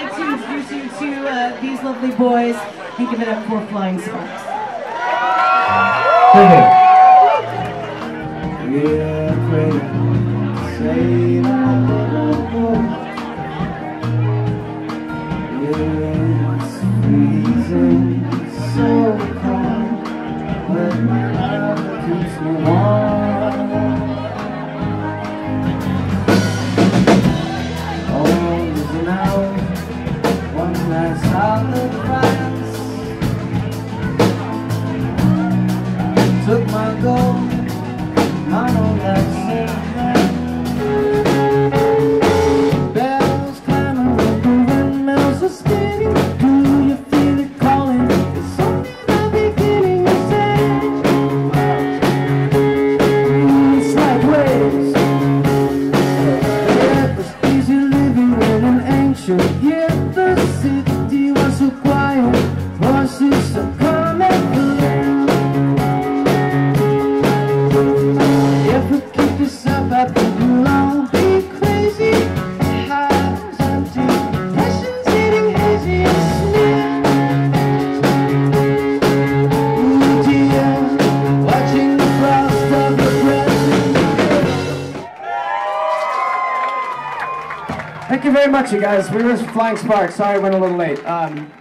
like to introduce you to these lovely boys and give it up for Flying Sparks. Yeah, great. Say it's freezing, so cold, but my love keeps me warm. Oh, there's now one last solid France took my gold, my own last bells clamoring, moving, bells are spinning. Do you feel it calling? It's something I'm beginning to say. It's like waves. It was easy living in an ancient, yet the city was so quiet. Voices so calm and clear. If we keep this up, I think we'll all be crazy. Highs empty, passions getting hazy and smear. Ooh dear, watching the frost of the present. Thank you very much, you guys. We were Flying Sparks. Sorry I went a little late.